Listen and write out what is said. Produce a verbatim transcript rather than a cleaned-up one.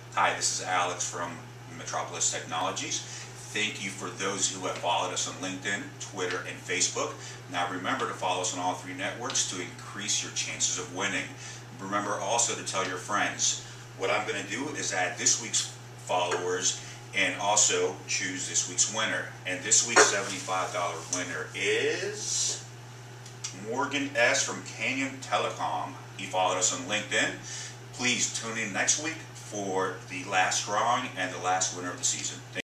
Hi, this is Alex from Metropolis Technologies. Thank you for those who have followed us on LinkedIn, Twitter, and Facebook. Now remember to follow us on all three networks to increase your chances of winning. Remember also to tell your friends. What I'm going to do is add this week's followers and also choose this week's winner. And this week's seventy-five dollar winner is Morgan S. from Canyon Telecom. He followed us on LinkedIn. Please tune in next week for the last drawing and the last winner of the season. Thank